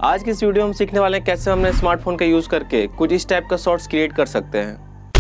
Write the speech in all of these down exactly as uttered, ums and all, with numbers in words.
आज की इस वीडियो में हम सीखने वाले हैं कैसे हम अपने स्मार्टफोन का यूज करके कुछ इस टाइप का शॉर्ट्स क्रिएट कर सकते हैं।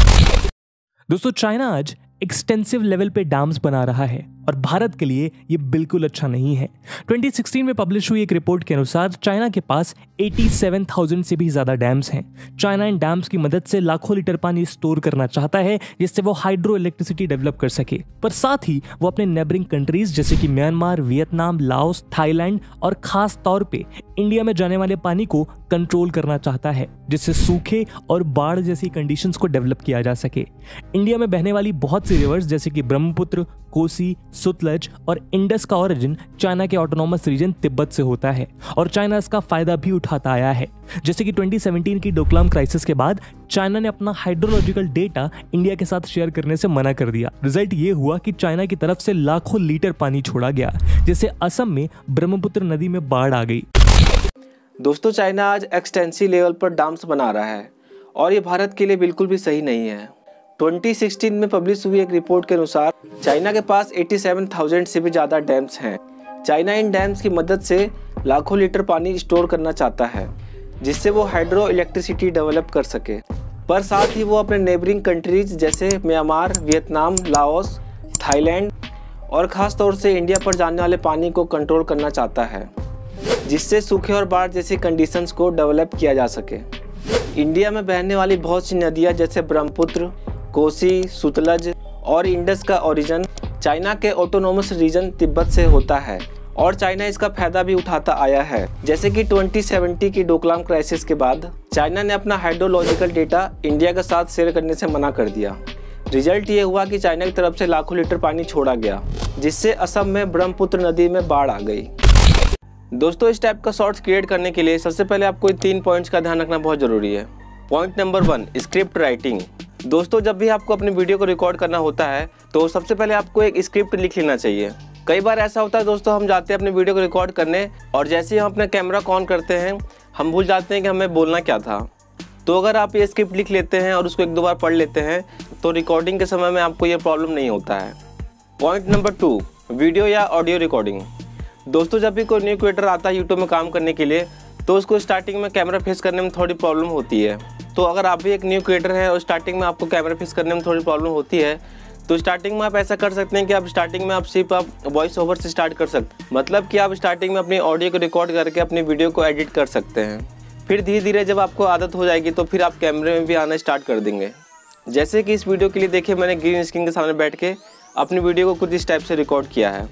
दोस्तों, चाइना आज एक्सटेंसिव लेवल पे डैम्स बना रहा है और भारत के लिए ये बिल्कुल अच्छा नहीं है। ट्वेंटी सिक्सटीन में पब्लिश हुई एक रिपोर्ट के अनुसार चाइना के पास सत्तासी हज़ार से भी ज्यादा डैम्स हैं। चाइना इन डैम्स की मदद से लाखों लीटर पानी स्टोर करना चाहता है जिससे वो हाइड्रो इलेक्ट्रिसिटी डेवलप कर सके, पर साथ ही वो अपने नेबरिंग कंट्रीज जैसे कि म्यांमार, वियतनाम, लाओस, थाईलैंड और खास तौर पे इंडिया में जाने वाले पानी को कंट्रोल करना चाहता है जिससे सूखे और बाढ़ जैसी कंडीशंस को डेवलप किया जा सके। इंडिया में बहने वाली बहुत सी रिवर्स जैसे कि ब्रह्मपुत्र, कोसी, सतलज और इंडस का ओरिजिन चाइना के ऑटोनॉमस रीजन तिब्बत से होता है और चाइना इसका फायदा भी उठाता आया है। जैसे कि ट्वेंटी सेवनटीन की डोकलाम क्राइसिस के बाद चाइना ने अपना हाइड्रोलॉजिकल डेटा इंडिया के साथ शेयर करने से मना कर दिया। रिजल्ट ये हुआ कि चाइना की तरफ से लाखों लीटर पानी छोड़ा गया जिससे असम में ब्रह्मपुत्र नदी में बाढ़ आ गई। दोस्तों, चाइना आज एक्सटेंसिव लेवल पर डैम्स बना रहा है और ये भारत के लिए बिल्कुल भी सही नहीं है। ट्वेंटी सिक्सटीन में पब्लिश हुई एक रिपोर्ट के अनुसार चाइना के पास सत्तासी हज़ार से भी ज़्यादा डैम्स हैं। चाइना इन डैम्स की मदद से लाखों लीटर पानी स्टोर करना चाहता है जिससे वो हाइड्रो इलेक्ट्रिसिटी डेवलप कर सके, पर साथ ही वो अपने नेबरिंग कंट्रीज जैसे म्यांमार, वियतनाम, लाओस, थाईलैंड और ख़ास तौर से इंडिया पर जाने वाले पानी को कंट्रोल करना चाहता है जिससे सूखे और बाढ़ जैसी कंडीशंस को डेवलप किया जा सके। इंडिया में बहने वाली बहुत सी नदियाँ जैसे ब्रह्मपुत्र, कोसी, सतलज और इंडस का ओरिजिन चाइना के ऑटोनॉमस रीजन तिब्बत से होता है और चाइना इसका फायदा भी उठाता आया है। जैसे कि ट्वेंटी सेवनटीन की डोकलाम क्राइसिस के बाद चाइना ने अपना हाइड्रोलॉजिकल डेटा इंडिया के साथ शेयर करने से मना कर दिया। रिजल्ट ये हुआ कि चाइना की तरफ से लाखों लीटर पानी छोड़ा गया जिससे असम में ब्रह्मपुत्र नदी में बाढ़ आ गई। दोस्तों, इस टाइप का शॉर्ट्स क्रिएट करने के लिए सबसे पहले आपको तीन पॉइंट्स का ध्यान रखना बहुत जरूरी है। Point number one, script writing. दोस्तों, जब भी आपको अपनी वीडियो को रिकॉर्ड करना होता है तो सबसे पहले आपको एक स्क्रिप्ट लिख लेना चाहिए। कई बार ऐसा होता है दोस्तों, हम जाते हैं अपनी वीडियो को रिकॉर्ड करने और जैसे ही हम अपना कैमरा ऑन करते हैं हम भूल जाते हैं कि हमें बोलना क्या था। तो अगर आप ये स्क्रिप्ट लिख लेते हैं और उसको एक दो बार पढ़ लेते हैं तो रिकॉर्डिंग के समय में आपको ये प्रॉब्लम नहीं होता है। पॉइंट नंबर टू, वीडियो या ऑडियो रिकॉर्डिंग। दोस्तों, जब भी कोई न्यू क्रिएटर आता है यूट्यूब में काम करने के लिए तो उसको स्टार्टिंग में कैमरा फेस करने में थोड़ी प्रॉब्लम होती है। तो अगर आप भी एक न्यू क्रिएटर हैं और स्टार्टिंग में आपको कैमरा फेस करने में थोड़ी प्रॉब्लम होती है तो स्टार्टिंग में आप ऐसा कर सकते हैं कि आप स्टार्टिंग में आप सिर्फ आप वॉइस ओवर से स्टार्ट कर सकते हैं। मतलब कि आप स्टार्टिंग में अपनी ऑडियो को रिकॉर्ड करके अपनी वीडियो को एडिट कर सकते हैं। फिर धीरे धीरे जब आपको आदत हो जाएगी तो फिर आप कैमरे में भी आना स्टार्ट कर देंगे। जैसे कि इस वीडियो के लिए देखिए, मैंने ग्रीन स्क्रीन के सामने बैठ के अपनी वीडियो को कुछ इस टाइप से रिकॉर्ड किया है।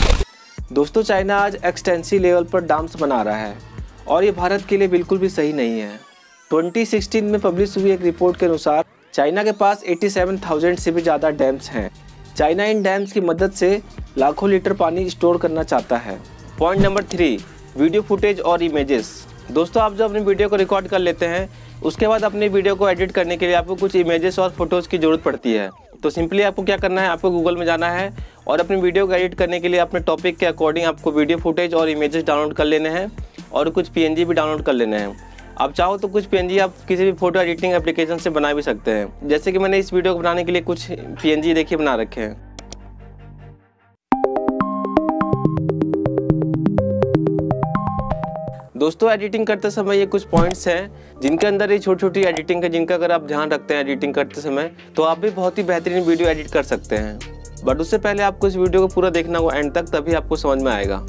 दोस्तों, चाइना आज एक्सटेंसिव लेवल पर डैम्स बना रहा है और ये भारत के लिए बिल्कुल भी सही नहीं है। ट्वेंटी सिक्सटीन में पब्लिश हुई एक रिपोर्ट के अनुसार चाइना के पास सत्तासी हज़ार से भी ज़्यादा डैम्स हैं। चाइना इन डैम्स की मदद से लाखों लीटर पानी स्टोर करना चाहता है। Point number three, video footage और इमेजेस। दोस्तों, आप जब अपनी वीडियो को रिकॉर्ड कर लेते हैं उसके बाद अपनी वीडियो को एडिट करने के लिए आपको कुछ इमेजेस और फोटोज़ की ज़रूरत पड़ती है। तो सिंपली आपको क्या करना है, आपको गूगल में जाना है और अपनी वीडियो को एडिट करने के लिए अपने टॉपिक के अकॉर्डिंग आपको वीडियो फुटेज और इमेजेस डाउनलोड कर लेने हैं और कुछ पीएनजी भी डाउनलोड कर लेने हैं। आप चाहो तो कुछ पीएनजी आप किसी भी फोटो एडिटिंग एप्लीकेशन से बना भी सकते हैं। जैसे कि मैंने इस वीडियो को बनाने के लिए कुछ पीएनजी देखिए बना रखे हैं। दोस्तों, एडिटिंग करते समय ये कुछ पॉइंट्स हैं जिनके अंदर ये छोटी छोटी एडिटिंग है जिनका अगर आप ध्यान रखते हैं एडिटिंग करते समय तो आप भी बहुत ही बेहतरीन वीडियो एडिट कर सकते हैं। बट उससे पहले आपको इस वीडियो को पूरा देखना होगा एंड तक, तभी आपको समझ में आएगा।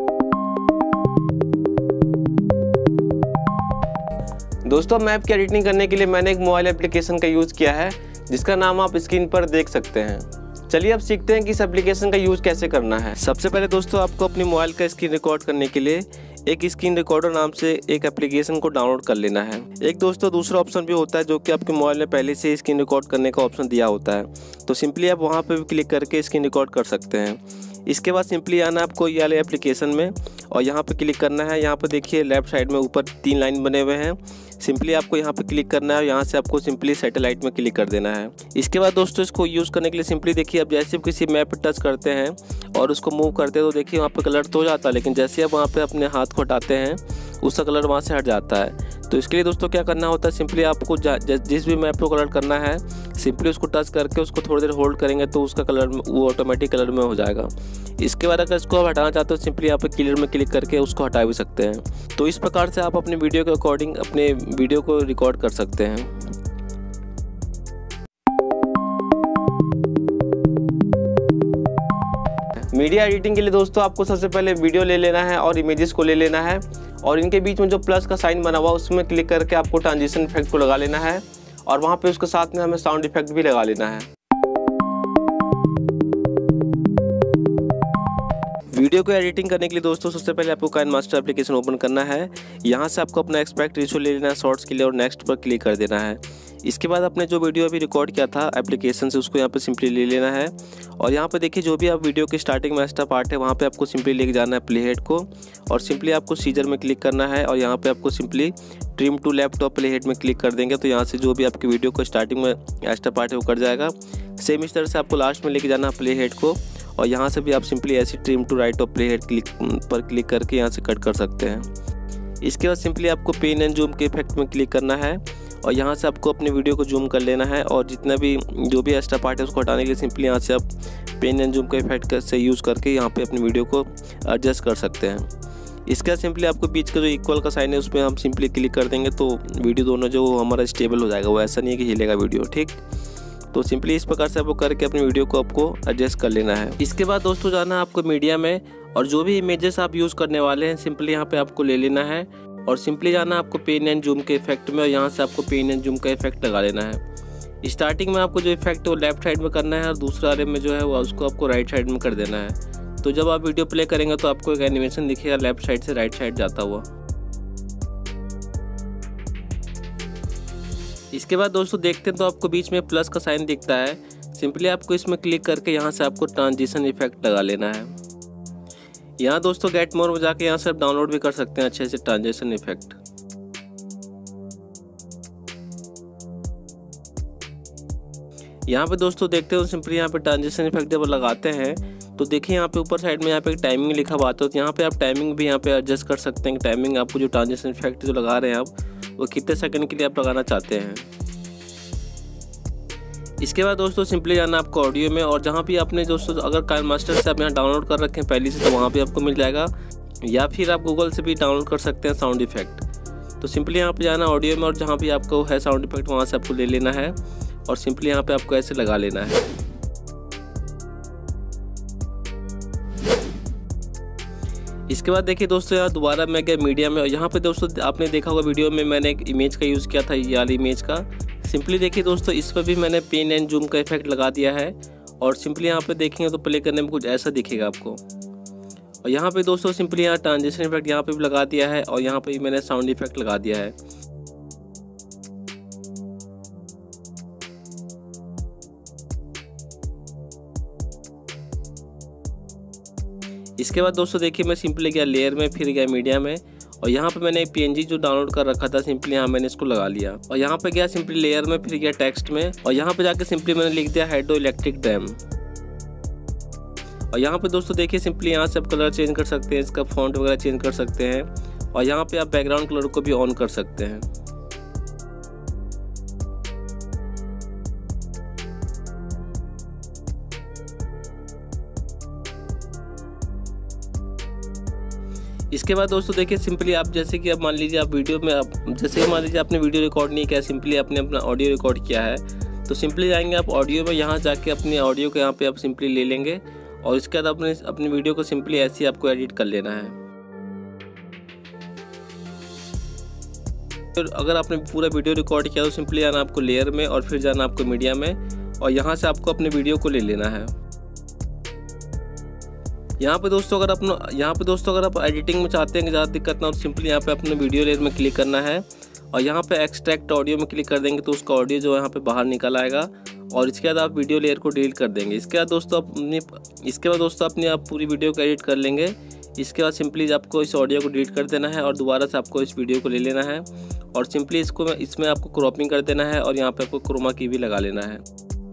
दोस्तों, मैप की एडिटिंग करने के लिए मैंने एक मोबाइल एप्लीकेशन का यूज़ किया है जिसका नाम आप स्क्रीन पर देख सकते हैं। चलिए अब सीखते हैं कि इस एप्लीकेशन का यूज़ कैसे करना है। सबसे पहले दोस्तों, आपको अपनी मोबाइल का स्क्रीन रिकॉर्ड करने के लिए एक स्क्रीन रिकॉर्डर नाम से एक एप्लीकेशन को डाउनलोड कर लेना है। एक दोस्तों दूसरा ऑप्शन भी होता है जो कि आपके मोबाइल में पहले से स्क्रीन रिकॉर्ड करने का ऑप्शन दिया होता है, तो सिंपली आप वहाँ पे भी क्लिक करके स्क्रीन रिकॉर्ड कर सकते हैं। इसके बाद सिंपली आना आपको ये वाले एप्लीकेशन में और यहाँ पे क्लिक करना है। यहाँ पे देखिए लेफ्ट साइड में ऊपर तीन लाइन बने हुए हैं, सिंपली आपको यहाँ पे क्लिक करना है और यहाँ से आपको सिंपली सैटेलाइट में क्लिक कर देना है। इसके बाद दोस्तों, इसको यूज़ करने के लिए सिंपली देखिए, अब जैसे किसी मैप पर टच करते हैं और उसको मूव करते हैं तो देखिए वहाँ पे कलर तो हो जाता है, लेकिन जैसे आप वहाँ पे अपने हाथ को हटाते हैं उसका कलर वहाँ से हट जाता है। तो इसके लिए दोस्तों क्या करना होता है, सिंपली आपको जिस भी मैप को कलर करना है सिंपली उसको टच करके उसको थोड़ी देर होल्ड करेंगे तो उसका कलर वो ऑटोमेटिक कलर में हो जाएगा। इसके बाद अगर इसको आप हटाना चाहते हो सिंपली यहाँ पे क्लियर में क्लिक करके उसको हटा भी सकते हैं। तो इस प्रकार से आप अपने वीडियो के अकॉर्डिंग अपने वीडियो को रिकॉर्ड कर सकते हैं। मीडिया एडिटिंग के लिए दोस्तों आपको सबसे पहले वीडियो ले लेना है और इमेजेस को ले लेना है और इनके बीच में जो प्लस का साइन बना हुआ उसमें क्लिक करके आपको ट्रांजिशन इफेक्ट को लगा लेना है और वहाँ पे उसके साथ में हमें साउंड इफेक्ट भी लगा लेना है। वीडियो को एडिटिंग करने के लिए दोस्तों सबसे पहले आपको काइनमास्टर एप्लीकेशन ओपन करना है। यहाँ से आपको अपना एक्सपेक्ट रेशियो ले लेना है शॉर्ट्स के लिए और नेक्स्ट पर क्लिक कर देना है। इसके बाद आपने जो वीडियो अभी रिकॉर्ड किया था एप्लीकेशन से उसको यहाँ पे सिंपली ले लेना है और यहाँ पे देखिए जो भी आप वीडियो के स्टार्टिंग में एक्स्ट्रा पार्ट है वहाँ पे आपको सिंपली लेके जाना है प्ले हेड को और सिंपली आपको सीजर में क्लिक करना है और यहाँ पे आपको सिंपली ट्रिम टू लेफ्ट और प्ले हेड में क्लिक कर देंगे तो यहाँ से जो भी आपकी वीडियो को स्टार्टिंग में एक्स्ट्रा पार्ट है वो कट जाएगा। सेम इस तरह से आपको लास्ट में लेके जाना है प्ले हेड को और यहाँ से भी आप सिंपली ऐसे ट्रिम टू राइट और प्ले हेड क्लिक पर क्लिक करके यहाँ से कट कर सकते हैं। इसके बाद सिंपली आपको पेन एंड जूम के इफेक्ट में क्लिक करना है और यहाँ से आपको अपने वीडियो को जूम कर लेना है और जितना भी जो भी एक्स्ट्रा पार्ट है उसको हटाने के लिए सिंपली यहाँ से आप पेन एंड जूम का इफेक्ट से यूज़ करके यहाँ पे अपनी वीडियो को एडजस्ट कर सकते हैं। इसके बाद सिंपली आपको बीच का जो इक्वल का साइन है उस पर हम सिंपली क्लिक कर देंगे तो वीडियो दोनों जो हमारा स्टेबल हो जाएगा। वो ऐसा नहीं है कि हिलेगा वीडियो, ठीक। तो सिंपली इस प्रकार से आपको करके अपनी वीडियो को आपको एडजस्ट कर लेना है। इसके बाद दोस्तों जाना है आपको मीडिया में और जो भी इमेजेस आप यूज़ करने वाले हैं सिंपली यहाँ पे आपको ले लेना है और सिंपली जाना है आपको पेन एंड जूम के इफेक्ट में और यहाँ से आपको पेन एंड जूम का इफेक्ट लगा लेना है। स्टार्टिंग में आपको जो इफेक्ट है वो लेफ्ट साइड में करना है और दूसरा वाले में जो है वो उसको आपको राइट साइड में कर देना है। तो जब आप वीडियो प्ले करेंगे तो आपको एक एनिमेशन दिखेगा लेफ्ट साइड से राइट साइड जाता हुआ। इसके बाद दोस्तों देखते हैं तो आपको बीच में प्लस का साइन दिखता है। सिंपली आपको इसमें क्लिक करके यहाँ से आपको ट्रांजिशन इफेक्ट लगा लेना है। यहाँ दोस्तों गेट मोर में जाके यहाँ से आप डाउनलोड भी कर सकते हैं अच्छे से ट्रांजिशन इफेक्ट। यहाँ पे दोस्तों देखते हो सिंपली यहाँ पे ट्रांजिशन इफेक्ट जब लगाते हैं तो देखिए यहाँ पे ऊपर साइड में यहाँ पे एक टाइमिंग लिखा हुआ आता है तो यहाँ पे आप टाइमिंग भी यहाँ पे एडजस्ट कर सकते हैं। टाइमिंग आपको जो ट्रांजिशन इफेक्ट जो लगा रहे हैं आप वो कितने सेकंड के लिए आप लगाना चाहते हैं। इसके बाद दोस्तों सिंपली जाना आपको ऑडियो में और जहाँ भी आपने दोस्तों अगर काइनमास्टर से आप यहाँ डाउनलोड कर रखे हैं पहले से तो वहाँ भी आपको मिल जाएगा या फिर आप गूगल से भी डाउनलोड कर सकते हैं साउंड इफेक्ट। तो सिंपली यहाँ पे जाना ऑडियो में और जहाँ भी आपको है साउंड इफेक्ट वहाँ से आपको ले लेना है और सिंपली यहाँ पे आपको ऐसे लगा लेना है। इसके बाद देखिए दोस्तों यहाँ दोबारा मैं गया मीडिया में और यहाँ पे दोस्तों आपने देखा होगा वीडियो में मैंने एक इमेज का यूज़ किया था ये वाली इमेज का। सिंपली देखिए दोस्तों इस पर भी मैंने पेन एंड जूम का इफेक्ट लगा दिया है और सिंपली यहाँ पे देखेंगे तो प्ले करने में कुछ ऐसा दिखेगा आपको। और यहाँ पे दोस्तों सिंपली यहाँ ट्रांजिशन इफेक्ट यहाँ पे भी लगा दिया है और यहाँ पे भी मैंने साउंड इफेक्ट लगा दिया है। इसके बाद दोस्तों देखिए मैं सिंपली गया लेयर में फिर गया मीडिया में और यहाँ पे मैंने पीएनजी जो डाउनलोड कर रखा था सिंपली यहाँ मैंने इसको लगा लिया और यहाँ पे गया सिंपली लेयर में फिर गया टेक्स्ट में और यहाँ पे जाके सिंपली मैंने लिख दिया हाइड्रो इलेक्ट्रिक डैम। और यहाँ पे दोस्तों देखिए सिंपली यहाँ से आप कलर चेंज कर सकते हैं, इसका फॉन्ट वगैरह चेंज कर सकते हैं और यहाँ पे आप बैकग्राउंड कलर को भी ऑन कर सकते हैं। इसके बाद दोस्तों देखिए सिंपली आप जैसे कि अब मान लीजिए आप वीडियो में आप जैसे कि मान लीजिए आपने वीडियो रिकॉर्ड नहीं किया, सिंपली आपने अपना ऑडियो रिकॉर्ड किया है तो सिंपली जाएंगे आप ऑडियो में, यहाँ जाके अपनी ऑडियो को यहाँ पे आप सिंपली ले लेंगे और इसके बाद अपने अपनी वीडियो को सिंपली ऐसे ही आपको एडिट कर लेना है। तो अगर आपने पूरा वीडियो रिकॉर्ड किया तो सिंपली जाना आपको लेयर में और फिर जाना आपको मीडिया में और यहाँ से आपको अपने वीडियो को ले लेना है। यहाँ पे दोस्तों अगर अपना यहाँ पे दोस्तों अगर आप एडिटिंग में चाहते हैं कि ज़्यादा दिक्कत ना हो तो सिंपली यहाँ पे अपने वीडियो लेयर में क्लिक करना है और यहाँ पे एक्सट्रैक्ट ऑडियो में क्लिक कर देंगे तो उसका ऑडियो जो है यहाँ पे बाहर निकल आएगा और इसके बाद आप वीडियो लेयर को डिलीट कर देंगे। इसके बाद दोस्तों अपनी इसके बाद दोस्तों अपनी आप पूरी वीडियो को एडिट कर लेंगे। इसके बाद सिंपली आपको इस ऑडियो को डिलीट कर देना है और दोबारा से आपको इस वीडियो को ले लेना है और सिंपली इसको इसमें आपको क्रॉपिंग कर देना है और यहाँ पे आपको क्रोमा की भी लगा लेना है।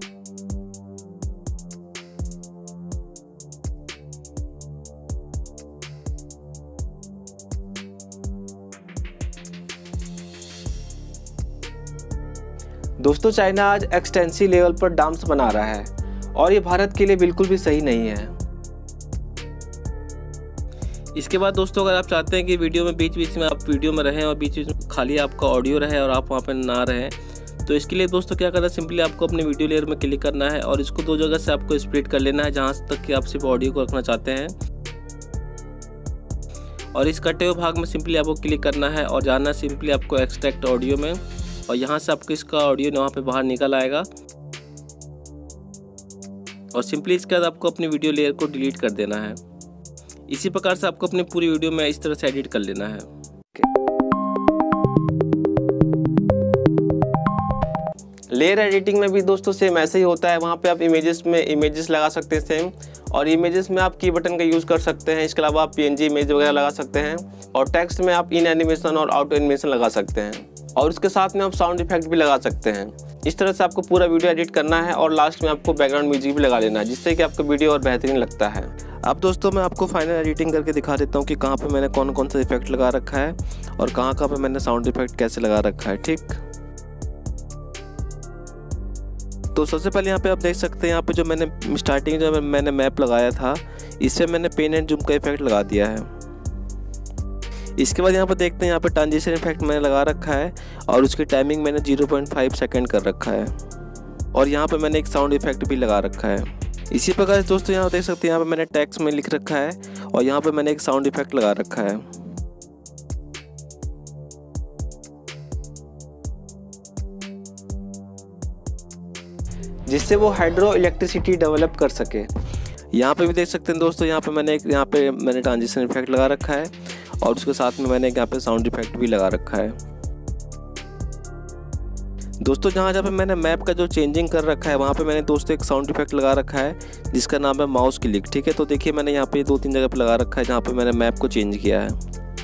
दोस्तों चाइना आज एक्सटेंसिव लेवल पर डाम्स बना रहा है और ये भारत के लिए बिल्कुल भी सही नहीं है। इसके बाद दोस्तों अगर आप चाहते हैं कि वीडियो में बीच बीच में आप वीडियो में रहें और बीच बीच में खाली आपका ऑडियो रहे और आप वहाँ पर ना रहें, तो इसके लिए दोस्तों क्या करना है, सिंपली आपको अपने वीडियो लेयर में क्लिक करना है और इसको दो जगह से आपको स्प्लिट कर लेना है, जहाँ तक कि आप सिर्फ ऑडियो को रखना चाहते हैं। और इस कटे हुए भाग में सिंपली आपको क्लिक करना है और जाना है सिंपली आपको एक्सट्रैक्ट ऑडियो में, और यहाँ से आपको इसका ऑडियो वहाँ पे बाहर निकल आएगा। और सिंपली इसके बाद आपको अपनी वीडियो लेयर को डिलीट कर देना है। इसी प्रकार से आपको अपनी पूरी वीडियो में इस तरह से एडिट कर लेना है। लेयर एडिटिंग में भी दोस्तों सेम ऐसे ही होता है। वहाँ पे आप इमेजेस में इमेजेस लगा सकते हैं सेम, और इमेजेस में आप की बटन का यूज़ कर सकते हैं। इसके अलावा आप पीएनजी इमेज वगैरह लगा सकते हैं, और टेक्स्ट में आप इन एनिमेशन और आउट एनिमेशन लगा सकते हैं, और उसके साथ में आप साउंड इफेक्ट भी लगा सकते हैं। इस तरह से आपको पूरा वीडियो एडिट करना है और लास्ट में आपको बैकग्राउंड म्यूजिक भी लगा लेना है, जिससे कि आपका वीडियो और बेहतरीन लगता है। अब दोस्तों मैं आपको फाइनल एडिटिंग करके दिखा देता हूँ कि कहाँ पे मैंने कौन कौन सा इफेक्ट लगा रखा है और कहाँ कहाँ पे मैंने साउंड इफेक्ट कैसे लगा रखा है। ठीक, तो सबसे पहले यहाँ पे आप देख सकते हैं, यहाँ पे जो मैंने स्टार्टिंग जो मैंने मैप लगाया था, इससे मैंने पेन एंड जूम का इफेक्ट लगा दिया है। इसके बाद यहाँ पर देखते हैं, यहाँ पे ट्रांजिशन इफेक्ट मैंने लगा रखा है और उसकी टाइमिंग मैंने ज़ीरो पॉइंट फाइव सेकंड कर रखा है, और यहाँ पे मैंने एक साउंड इफेक्ट भी लगा रखा है। इसी प्रकार से दोस्तों यहाँ देख सकते हैं, यहाँ पे मैंने टेक्स्ट में लिख रखा है और यहाँ पे मैंने एक साउंड इफेक्ट लगा रखा है। जिससे वो हाइड्रो इलेक्ट्रिसिटी डेवलप कर सके। यहाँ पे भी देख सकते हैं दोस्तों, यहाँ पे मैंने एक यहाँ पे मैंने ट्रांजिशन इफेक्ट लगा रखा है और उसके साथ में मैंने यहाँ पे साउंड इफेक्ट भी लगा रखा है। दोस्तों जहाँ जहाँ पे मैंने मैप का जो चेंजिंग कर रखा है, वहाँ पे मैंने दोस्तों एक साउंड इफेक्ट लगा रखा है जिसका नाम है माउस क्लिक। ठीक है, तो देखिए मैंने यहाँ पे दो तीन जगह पे लगा रखा है जहाँ पे मैंने मैप को चेंज किया है,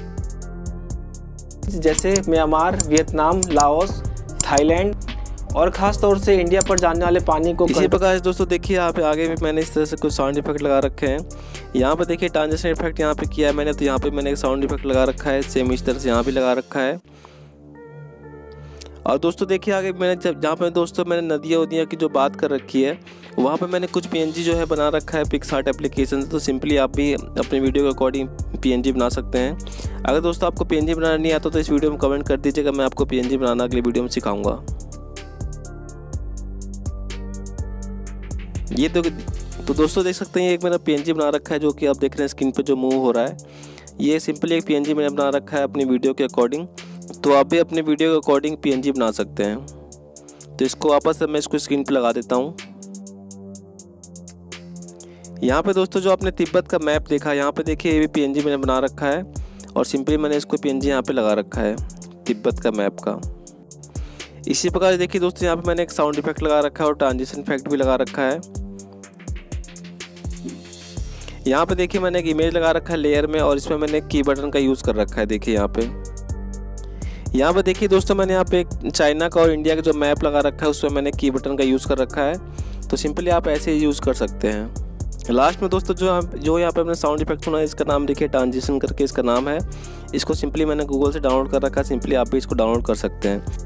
जैसे म्यांमार, वियतनाम, लाओस, थाईलैंड और ख़ास तौर से इंडिया पर जाने वाले पानी को। इसी प्रकार से दोस्तों देखिए यहाँ पे आगे भी मैंने इस तरह से कुछ साउंड इफेक्ट लगा रखे हैं। यहाँ पे देखिए ट्रांजिशन इफेक्ट यहाँ पे किया है मैंने, तो यहाँ पे मैंने एक साउंड इफेक्ट लगा रखा है, सेम इस तरह से यहाँ भी लगा रखा है। और दोस्तों देखिए आगे मैंने जब जहाँ पे दोस्तों मैंने नदियाँ उदियाँ की जो बात कर रखी है, वहाँ पे मैंने कुछ पीएनजी जो है बना रखा है पिक्सआर्ट एप्लीकेशन से। तो सिंपली आप भी अपने वीडियो के अकॉर्डिंग पीएनजी बना सकते हैं। अगर दोस्तों आपको पीएनजी बनाना नहीं आता तो इस वीडियो में कमेंट कर दीजिएगा, मैं आपको पीएनजी बनाना अगली वीडियो में सिखाऊंगा। ये तो तो दोस्तों देख सकते हैं एक मैंने पीएनजी बना रखा है, जो कि आप देख रहे हैं स्क्रीन पे जो मूव हो रहा है। ये सिंपली एक पीएनजी मैंने बना रखा है अपनी वीडियो के अकॉर्डिंग। तो आप भी अपनी वीडियो के अकॉर्डिंग पीएनजी बना सकते हैं। तो इसको वापस से मैं इसको स्क्रीन पे लगा देता हूँ। यहाँ पे दोस्तों जो आपने तिब्बत का मैप देखा, यहाँ पे देखिए ये भी पीएनजी मैंने बना रखा है और सिंपली मैंने इसको पीएनजी यहाँ पे लगा रखा है तिब्बत का मैप का। इसी प्रकार देखिए दोस्तों यहाँ पे मैंने एक साउंड इफेक्ट लगा रखा है और ट्रांजिशन इफेक्ट भी लगा रखा है। यहाँ पे देखिए मैंने एक इमेज लगा रखा है लेयर में और इसमें मैंने की बटन का यूज़ कर रखा है। देखिए यहाँ पे यहाँ पे देखिए दोस्तों मैंने यहाँ पे एक चाइना का और इंडिया का जो मैप लगा रखा है उसमें मैंने की बटन का यूज़ कर रखा है। तो सिंपली आप ऐसे ही यूज़ कर सकते हैं। लास्ट में दोस्तों जो जो यहाँ पे अपने साउंड इफेक्ट सुना है, इसका नाम देखिए ट्रांजिशन करके इसका नाम है। इसको सिंपली मैंने गूगल से डाउनलोड कर रखा है, सिंपली आप भी इसको डाउनलोड कर सकते हैं।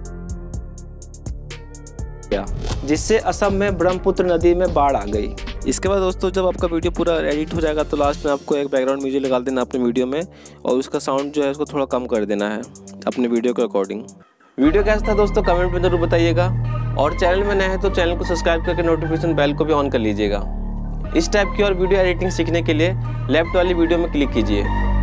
जिससे असम में ब्रह्मपुत्र नदी में बाढ़ आ गई। इसके बाद दोस्तों जब आपका वीडियो पूरा एडिट हो जाएगा तो लास्ट में आपको एक बैकग्राउंड म्यूजिक लगा देना अपने वीडियो में, और उसका साउंड जो है उसको थोड़ा कम कर देना है अपने वीडियो के अकॉर्डिंग। वीडियो कैसा था दोस्तों कमेंट में जरूर बताइएगा, और चैनल में नए हैं तो चैनल को सब्सक्राइब करके नोटिफिकेशन बेल को भी ऑन कर लीजिएगा। इस टाइप की और वीडियो एडिटिंग सीखने के लिए लेफ्ट वाली वीडियो में क्लिक कीजिए।